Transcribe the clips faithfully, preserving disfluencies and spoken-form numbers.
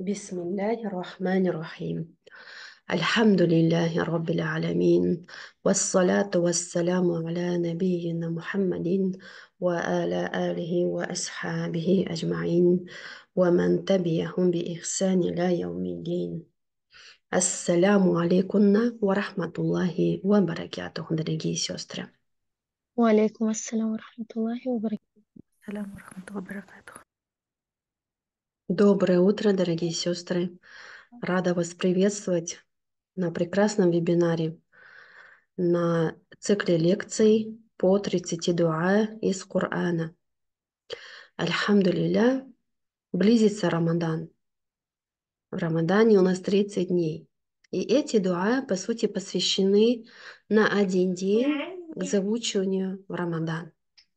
بسم الله الرحمن الرحيم. الحمد لله رب العالمين، والصلاة والسلام على نبينا محمد وعلى آله وأصحابه أجمعين ومن تبعهم بإحسان إلى يوم الدين. Ассаляму алейкум ва рахматуллахи ва баракатуху, дорогие сестры. وعليكم السلام ورحمة الله وبركاته. Салям рахматуллахи ва баракатух. Доброе утро, дорогие сестры. Рада вас приветствовать на прекрасном вебинаре, на цикле лекций по тридцати дуа из Корана. Альхамдулилля, близится Рамадан. В Рамадане у нас тридцать дней. И эти дуа, по сути, посвящены на один день к заучиванию в Рамадан.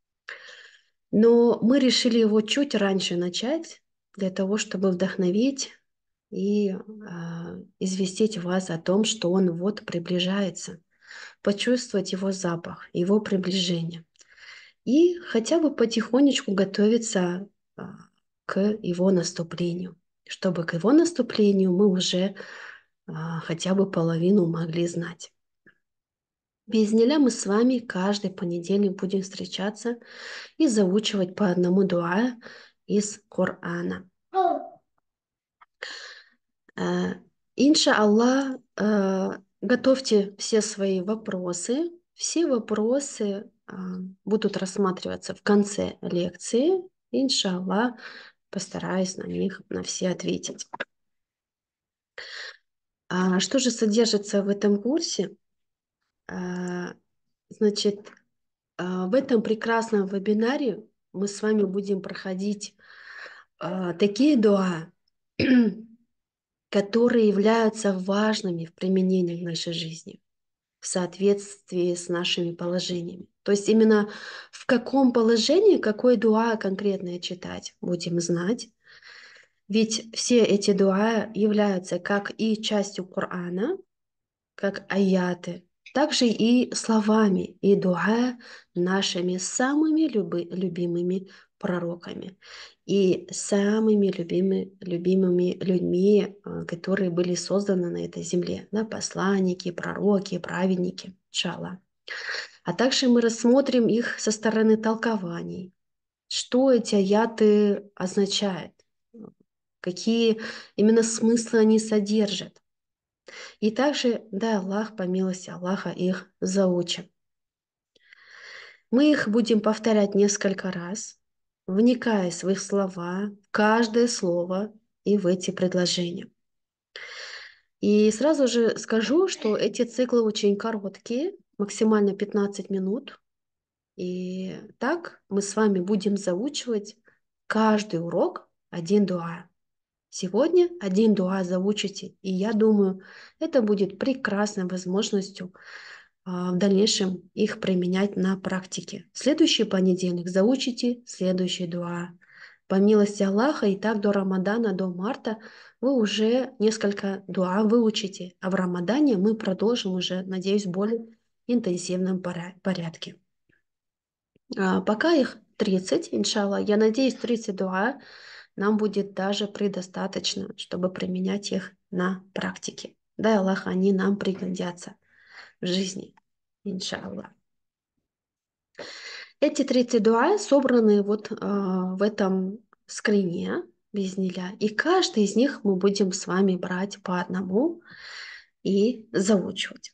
Но мы решили его чуть раньше начать, для того, чтобы вдохновить и э, известить вас о том, что он вот приближается, почувствовать его запах, его приближение. И хотя бы потихонечку готовиться э, к его наступлению, чтобы к его наступлению мы уже э, хотя бы половину могли знать. Без неля мы с вами каждый понедельник будем встречаться и заучивать по одному дуа из Корана. Инша Аллах, готовьте все свои вопросы. Все вопросы будут рассматриваться в конце лекции. Инша Аллах, постараюсь на них на все ответить. А что же содержится в этом курсе? Значит, в этом прекрасном вебинаре мы с вами будем проходить такие дуа, которые являются важными в применении в нашей жизни, в соответствии с нашими положениями. То есть именно в каком положении, какой дуа конкретно читать, будем знать. Ведь все эти дуа являются как и частью Корана, как аяты, также и словами, и дуа нашими самыми люби- любимыми пророками и самыми любимыми, любимыми людьми, а, которые были созданы на этой земле, да, посланники, пророки, праведники, иншаллах. А также мы рассмотрим их со стороны толкований, что эти аяты означают, какие именно смыслы они содержат. И также, да, Аллах, по милости Аллаха, их заучим. Мы их будем повторять несколько раз, вникая в их слова, в каждое слово и в эти предложения. И сразу же скажу, что эти циклы очень короткие, максимально пятнадцать минут. И так мы с вами будем заучивать каждый урок один дуа. Сегодня один дуа заучите, и я думаю, это будет прекрасной возможностью а, в дальнейшем их применять на практике. В следующий понедельник заучите следующий дуа. По милости Аллаха, и так до Рамадана, до марта вы уже несколько дуа выучите, а в Рамадане мы продолжим уже, надеюсь, в более интенсивном поря- порядке. А, пока их тридцать, иншаллах, я надеюсь, тридцать дуа нам будет даже предостаточно, чтобы применять их на практике. Дай Аллах, они нам пригодятся в жизни, иншаллах. Эти тридцать дуа собраны вот а, в этом скрине, бизнилля, и каждый из них мы будем с вами брать по одному и заучивать.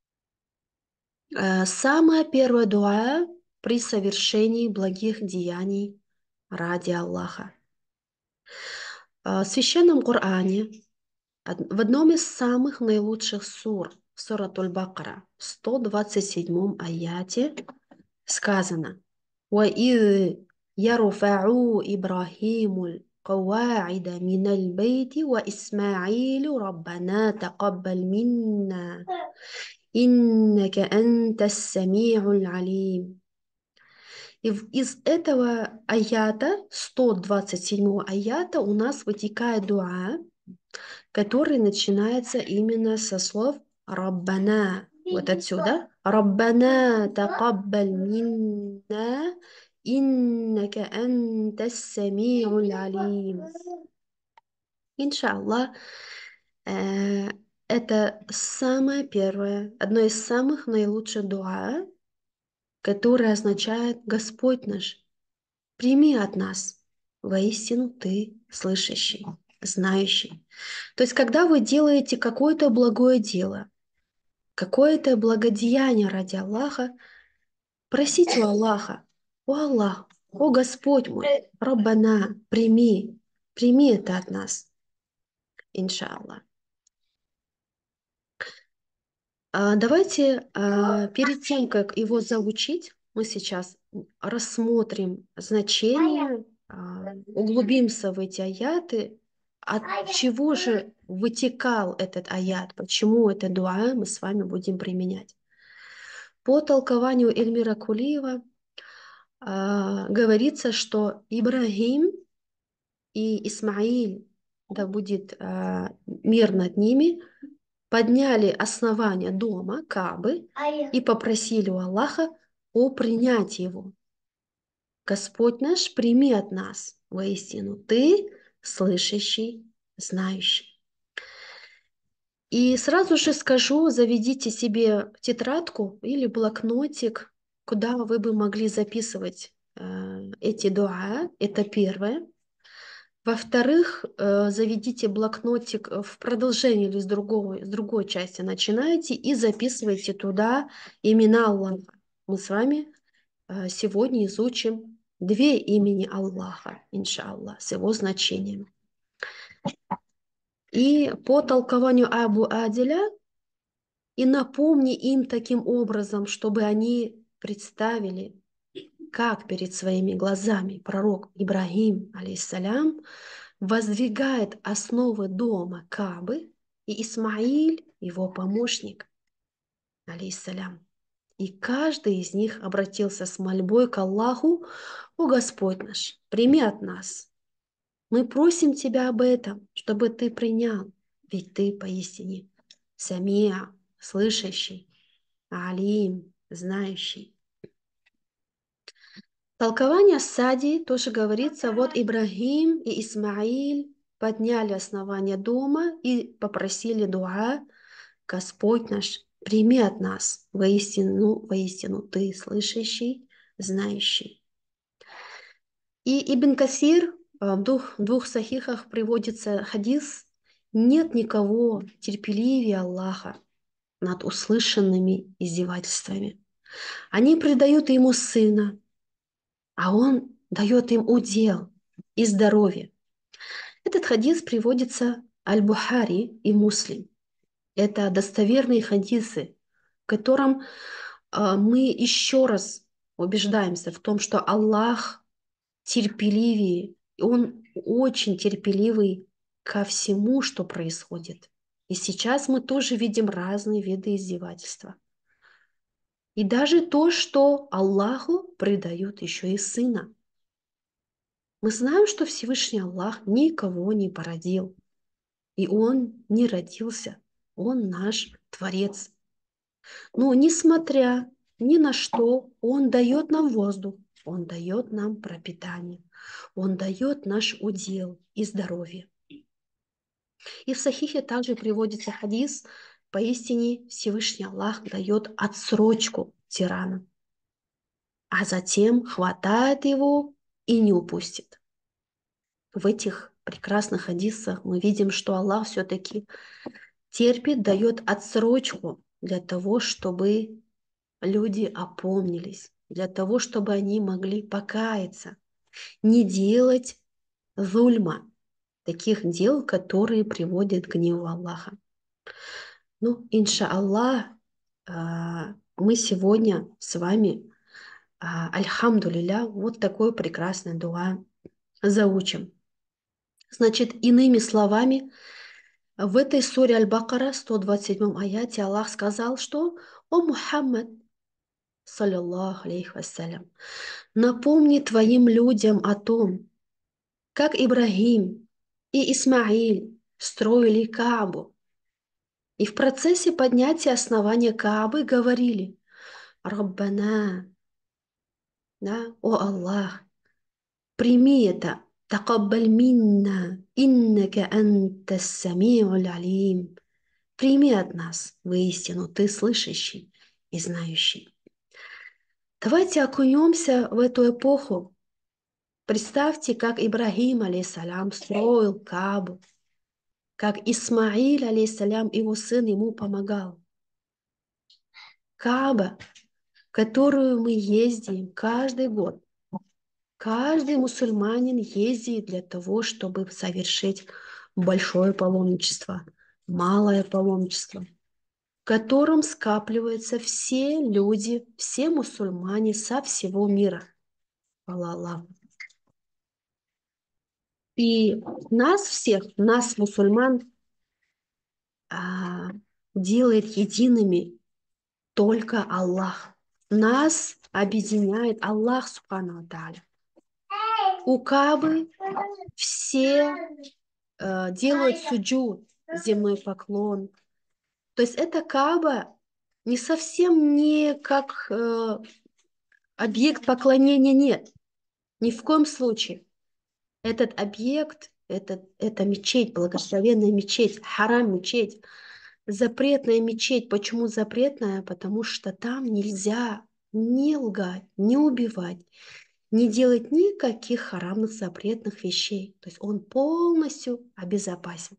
Э, Самое первое дуа при совершении благих деяний ради Аллаха. Э, В священном Коране од- в одном из самых наилучших сур, сурат Аль-Бакара, в сто двадцать седьмом аяте сказано: وَإِذْ يَرْفَعُ إِبْرَاهِيمُ الْقَوَاعِدَ مِنَ الْبَيْتِ وَإِسْمَاعِيلُ رَبَّنَا تَقَبَّلْ مِنَّا إِنَّكَ أَنْتَ السَّمِيعُ الْعَلِيمُ. И в- из этого аята, сто двадцать седьмого аята, у нас вытекает дуа, который начинается именно со слов «Раббана». Вот отсюда. «Раббана такаббаль минна, иннака анта сами'уль алим». Иншаллах, э, это самое первое, одно из самых наилучших дуа, которое означает «Господь наш, прими от нас, воистину Ты слышащий, знающий». То есть, когда вы делаете какое-то благое дело, какое-то благодеяние ради Аллаха, просите у Аллаха: «О Аллах, о Господь мой, Раббана, прими, прими это от нас, иншаллах». А, Давайте а, перед тем, как его заучить, мы сейчас рассмотрим значение, а, углубимся в эти аяты, от чего же вытекал этот аят, почему это дуа мы с вами будем применять. По толкованию Эльмира Кулиева а, говорится, что Ибрагим и Исмаиль, да будет а, мир над ними, подняли основание дома Каабы и попросили у Аллаха о принятии его. Господь наш, прими от нас, воистину Ты слышащий, знающий. И сразу же скажу, заведите себе тетрадку или блокнотик, куда вы бы могли записывать э, эти дуа. Это первое. Во-вторых, э, заведите блокнотик э, в продолжении или с другого, с другой части начинаете и записывайте туда имена Аллаха. Мы с вами э, сегодня изучим две имени Аллаха, иншаллах, с его значением. И по толкованию Абу Аделя, и напомни им таким образом, чтобы они представили, как перед своими глазами пророк Ибрагим, алейхиссалям, воздвигает основы дома Кабы, и Исмаиль, его помощник, алейхиссалям. И каждый из них обратился с мольбой к Аллаху: «О Господь наш, прими от нас. Мы просим Тебя об этом, чтобы Ты принял, ведь Ты поистине Самия, слышащий, Алим, знающий». Толкование Сади тоже говорится: вот Ибрагим и Исмаиль подняли основание дома и попросили дуа: «Господь наш, прими от нас, воистину, воистину Ты слышащий, знающий». И Ибн Касир э, в двух, в двух сахихах приводится хадис: «Нет никого терпеливее Аллаха над услышанными издевательствами. Они предают ему сына, а он дает им удел и здоровье». Этот хадис приводится Аль-Бухари и Муслим. Это достоверные хадисы, в котором э, мы еще раз убеждаемся в том, что Аллах терпеливее, и Он очень терпеливый ко всему, что происходит. И сейчас мы тоже видим разные виды издевательства. И даже то, что Аллаху предают еще и сына. Мы знаем, что Всевышний Аллах никого не породил, и Он не родился, Он наш Творец. Но несмотря ни на что, Он дает нам воздух, Он дает нам пропитание, Он дает наш удел и здоровье. И в Сахихе также приводится хадис: поистине Всевышний Аллах дает отсрочку тиранам, а затем хватает его и не упустит. В этих прекрасных хадисах мы видим, что Аллах все-таки терпит, дает отсрочку для того, чтобы люди опомнились, для того, чтобы они могли покаяться, не делать зульма, таких дел, которые приводят к гневу Аллаха. Ну, иншаллах, мы сегодня с вами, альхамдулилля, вот такое прекрасное дуа заучим. Значит, иными словами, в этой суре Аль-Бакара, сто двадцать седьмом аяте, Аллах сказал, что: «О Мухаммад, саллиллаху алейхи вассалям, напомни твоим людям о том, как Ибрагим и Исмаиль строили Каабу, и в процессе поднятия основания Каабы говорили: Раббана, да, о Аллах, прими это تقبل منا إنك أنت السميع العليم. Прими от нас, воистину, ты слышащий и знающий. Давайте окунемся в эту эпоху. Представьте, как Ибрагим, алейсалям, строил Кабу, как Исмаиль, алейсалям, его сын, ему помогал. Каба, в которую мы ездим каждый год. Каждый мусульманин ездит для того, чтобы совершить большое паломничество, малое паломничество, в котором скапливаются все люди, все мусульмане со всего мира. Аллах. И нас всех, нас, мусульман, а, делает едиными только Аллах. Нас объединяет Аллах, субхану ва тааля. У Кабы все э, делают суджуд, земной поклон. То есть эта Каба не совсем не как э, объект поклонения, нет. Ни в коем случае. Этот объект, это, это мечеть, благословенная мечеть, харам мечеть, запретная мечеть. Почему запретная? Потому что там нельзя не лгать, не убивать, не делать никаких харамных запретных вещей. То есть он полностью обезопасен.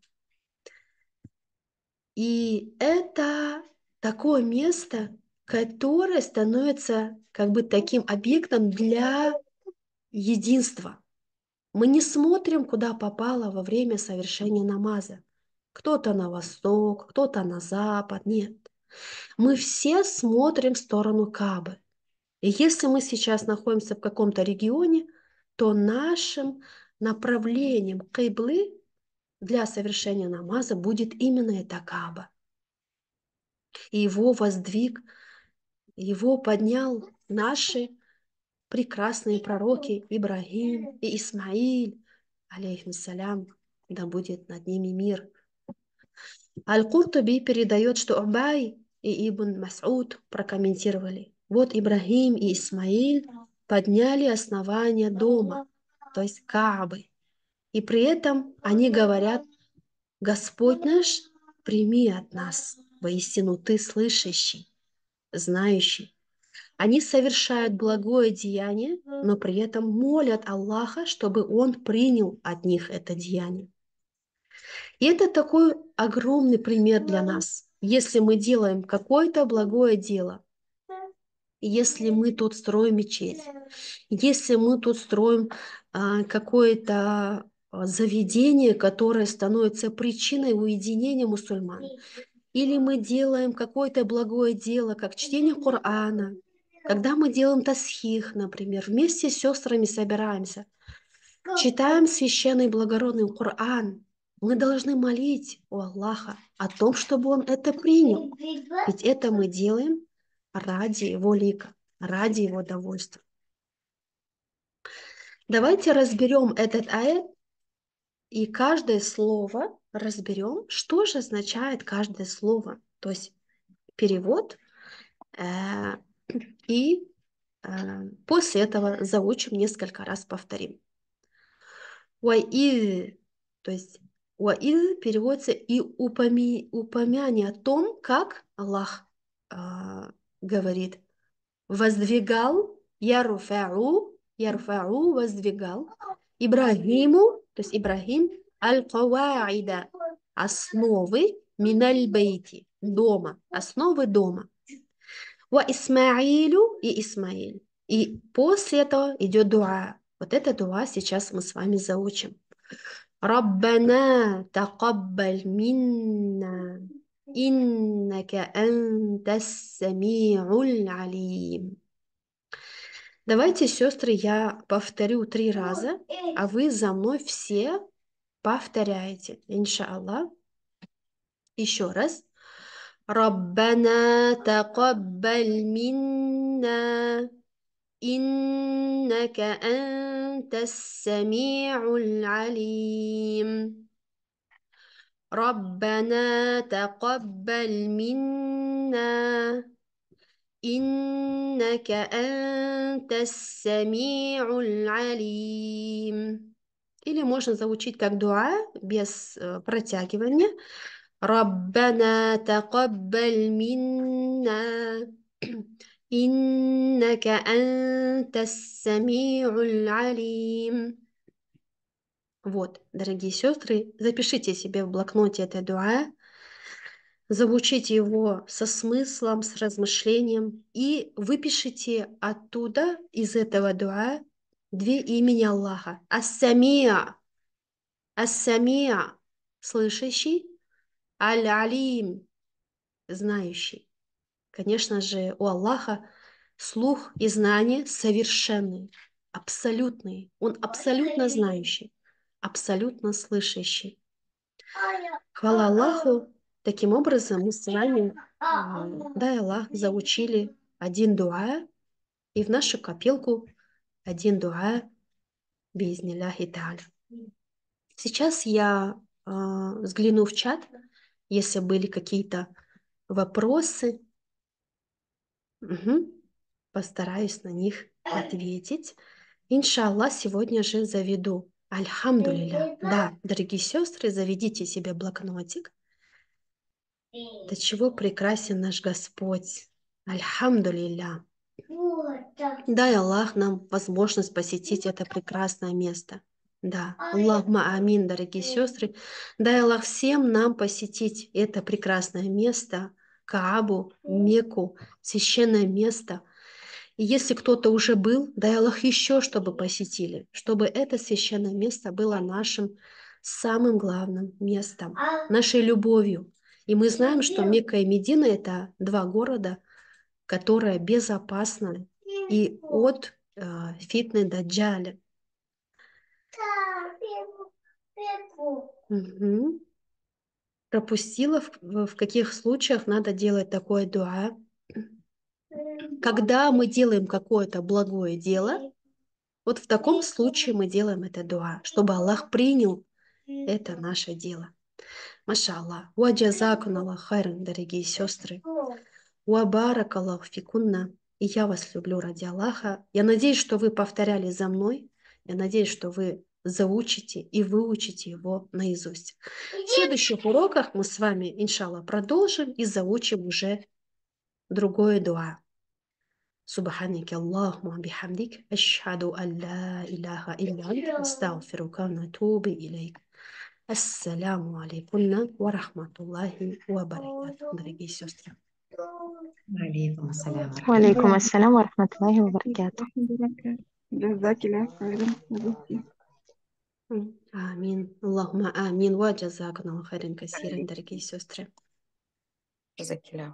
И это такое место, которое становится как бы таким объектом для единства. Мы не смотрим, куда попало во время совершения намаза. Кто-то на восток, кто-то на запад. Нет. Мы все смотрим в сторону Каабы. И если мы сейчас находимся в каком-то регионе, то нашим направлением киблы для совершения намаза будет именно эта Кааба. И его воздвиг, его поднял наши прекрасные пророки Ибрагим и Исмаиль, алейхиссалям, да будет над ними мир. Аль-Куртуби передает, что Убай и Ибн Мас'уд прокомментировали. Вот Ибрагим и Исмаиль подняли основание дома, то есть Каабы. И при этом они говорят: Господь наш, прими от нас, воистину ты слышащий, знающий. Они совершают благое деяние, но при этом молят Аллаха, чтобы Он принял от них это деяние. И это такой огромный пример для нас. Если мы делаем какое-то благое дело, если мы тут строим мечеть, если мы тут строим а, какое-то а, заведение, которое становится причиной уединения мусульман, или мы делаем какое-то благое дело, как чтение Корана, когда мы делаем тасхих, например, вместе с сестрами собираемся, читаем священный благородный Коран, мы должны молить у Аллаха о том, чтобы Он это принял. Ведь это мы делаем ради Его лика, ради Его довольства. Давайте разберем этот аят и каждое слово разберем, что же означает каждое слово. То есть перевод, э, и э, после этого заучим, несколько раз повторим. Уаид, то есть уаид переводится и упоми, упомяние о том, как Аллах э, говорит: воздвигал, ярфау, ярфау, воздвигал, Ибрагиму, то есть Ибрагим, аль-каваида, основы, миналь бейти, дома, основы дома. Ва Исмаилю и Исмаиль. И после этого идет дуа. Вот это дуа сейчас мы с вами заучим. Раббана такаббаль минна, иннака антас самиуль алим. Давайте, сестры, я повторю три раза, а вы за мной все повторяете. Иншаллах. Еще раз. ربنا تقبل منا إنك أنت السميع العليم ربنا تقبل منا إنك أنت السميع العليم. Или можно заучить как дуа, без э, протягивания. Раббана такаббаль минна, иннака антас сами'уль алим. Вот, дорогие сестры, запишите себе в блокноте это дуа, заучите его со смыслом, с размышлением и выпишите оттуда, из этого дуа, две имени Аллаха. Ас-Самиа, Ас-Самиа, слышащий, Аль-Алим, знающий. Конечно же, у Аллаха слух и знание совершенные, абсолютные. Он абсолютно знающий, абсолютно слышащий. Хвала Аллаху. Таким образом, мы с вами, э, дай Аллах, заучили один дуа, и в нашу копилку один дуа биизнилляхи та'аля. Сейчас я э, взгляну в чат, если были какие-то вопросы. Мгм. Постараюсь на них ответить. Иншаллах, сегодня же заведу. Альхамдулилля. Да, дорогие сестры, заведите себе блокнотик. До чего прекрасен наш Господь. Альхамдулилля. Дай Аллах нам возможность посетить это прекрасное место. Да, Аллахма амин, дорогие сестры. Дай Аллах всем нам посетить это прекрасное место, Каабу, Мекку, священное место. И если кто-то уже был, дай Аллах еще, чтобы посетили, чтобы это священное место было нашим самым главным местом, нашей любовью. И мы знаем, что Мекка и Медина – это два города, которые безопасны и от э, фитны даджаля. Угу. Пропустила, в, в каких случаях надо делать такое дуа. Когда мы делаем какое-то благое дело, вот в таком случае мы делаем это дуа, чтобы Аллах принял это наше дело. Маша Аллах. Ва джазакун Аллах хайран, дорогие сестры. Ва барак Аллах фикунна. И я вас люблю ради Аллаха. Я надеюсь, что вы повторяли за мной. Я надеюсь, что вы заучите и выучите его наизусть. В следующих уроках мы с вами, иншаллах, продолжим и заучим уже другое дуа. سبحانك اللهم بحمدك أشهد أن لا إله إلا أنت أستغفرك ونتوب إليك. السلام عليكم ورحمة الله وبركاته. Дорогие сестры. وعليكم السلام ورحمة وعليكم السلام ورحمة الله وبركاته. جزاك الله خيرا. آمين. اللهم آمين وجزاكم الله خيرا كثيرا, дорогие сестры. الله.